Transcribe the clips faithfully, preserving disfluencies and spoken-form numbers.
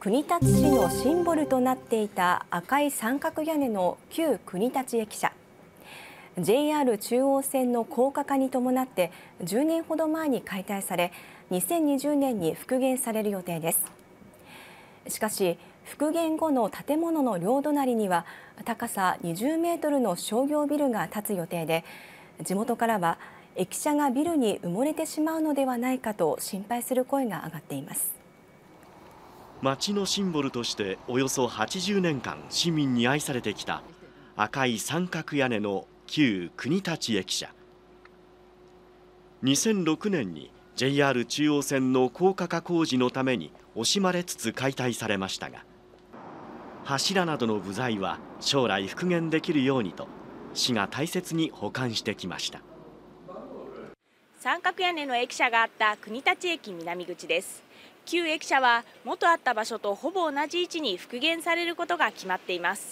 国立市のシンボルとなっていた赤い三角屋根の旧国立駅舎。ジェイアール 中央線の高架化に伴ってじゅうねんほど前に解体され、にせんにじゅうねんに復元される予定です。しかし復元後の建物の両隣には高さにじゅうメートルの商業ビルが建つ予定で、地元からは駅舎がビルに埋もれてしまうのではないかと心配する声が上がっています。 町のシンボルとしておよそはちじゅうねんかん市民に愛されてきた赤い三角屋根の旧国立駅舎。にせんろくねんに ジェイアール 中央線の高架化工事のために惜しまれつつ解体されましたが、柱などの部材は将来復元できるようにと市が大切に保管してきました。 三角屋根の駅舎があった国立駅南口です。旧駅舎は元あった場所とほぼ同じ位置に復元されることが決まっています。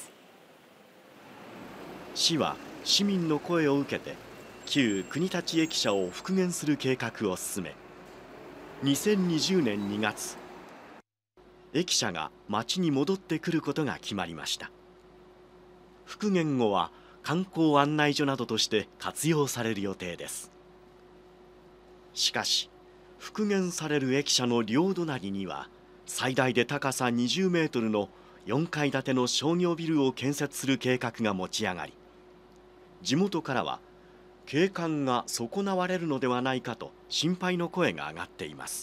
市は市民の声を受けて旧国立駅舎を復元する計画を進め、にせんにじゅうねんにがつ駅舎が町に戻ってくることが決まりました。復元後は観光案内所などとして活用される予定です。しかし復元される駅舎の両隣には最大で高さにじゅうメートルのよんかい建ての商業ビルを建設する計画が持ち上がり、地元からは景観が損なわれるのではないかと心配の声が上がっています。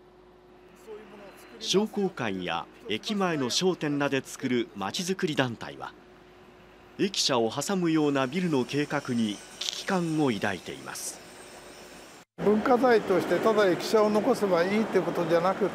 商工会や駅前の商店らで作るまちづくり団体は、駅舎を挟むようなビルの計画に危機感を抱いています。 文化財としてただ駅舎を残せばいいということじゃなくって、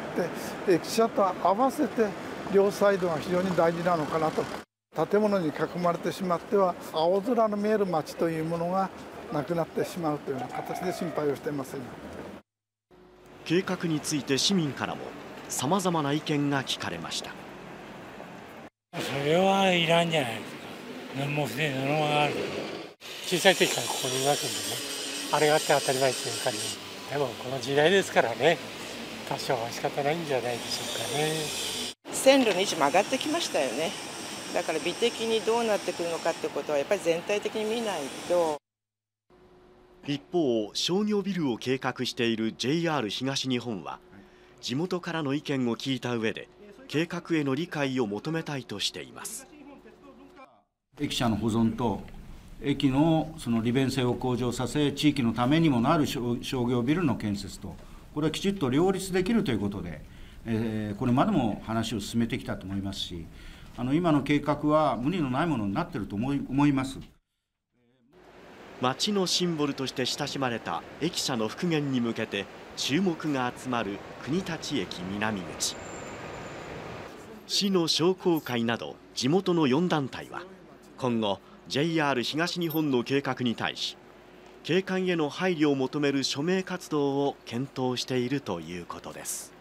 駅舎と合わせて両サイドが非常に大事なのかなと。建物に囲まれてしまっては青空の見える街というものがなくなってしまうというような形で心配をしています。 計画について市民からもさまざまな意見が聞かれました。 それはいらんじゃないですか。何も不正なのがある。小さい時からここにいますんでね、あれがあって当たり前っていう感じ。でもこの時代ですからね、多少は仕方ないんじゃないでしょうかね。 線路の位置も上がってきましたよね。だから美的にどうなってくるのかってことはやっぱり全体的に見ないと。 一方、商業ビルを計画している ジェイアール 東日本は地元からの意見を聞いた上で計画への理解を求めたいとしています。 駅舎の保存と駅のその利便性を向上させ、地域のためにもなる商業ビルの建設と、これはきちっと両立できるということで、えー、これまでも話を進めてきたと思いますし、あの今の計画は無理のないものになっていると思い、思います。 町のシンボルとして親しまれた駅舎の復元に向けて注目が集まる国立駅南口。市の商工会など地元のよん団体は今後 ジェイアール 東日本の計画に対し景観への配慮を求める署名活動を検討しているということです。